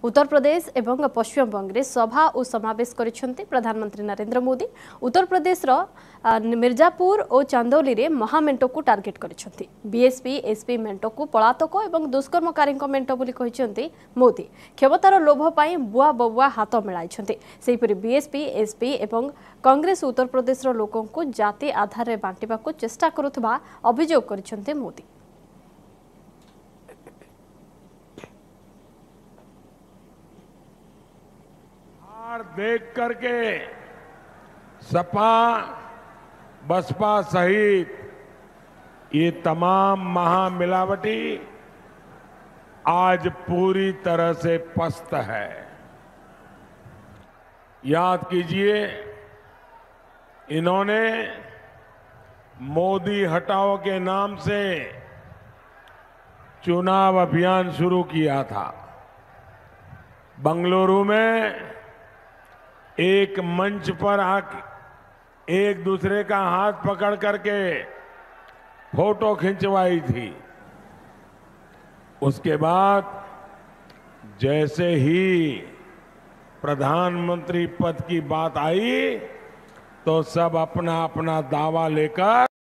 उत्तर प्रदेश एवं पश्चिम बंग में सभा और समावेश करिसेंती प्रधानमंत्री नरेंद्र मोदी। उत्तर प्रदेश मिर्जापुर और चांदौली रे महामेंटो को टार्गेट करिसेंती। बीएसपी एसपी मेंटो को पलातक और दुष्कर्मकारी मेंटो बोली कहिसेंती मोदी। क्षमतार लोभ पाई बुआ बबुआ हाथ मिलाइछंती। सेहिपरि बीएसपी एसपी एवं कांग्रेस उत्तर प्रदेश लोकों को जाति आधार रे बांटिबा को चेष्टा करुथबा अभियोग करिसेंती मोदी। देख करके सपा बसपा सहित ये तमाम महामिलावटी आज पूरी तरह से पस्त है। याद कीजिए, इन्होंने मोदी हटाओ के नाम से चुनाव अभियान शुरू किया था। बंगलुरु में एक मंच पर एक दूसरे का हाथ पकड़ करके फोटो खिंचवाई थी। उसके बाद जैसे ही प्रधानमंत्री पद की बात आई तो सब अपना अपना दावा लेकर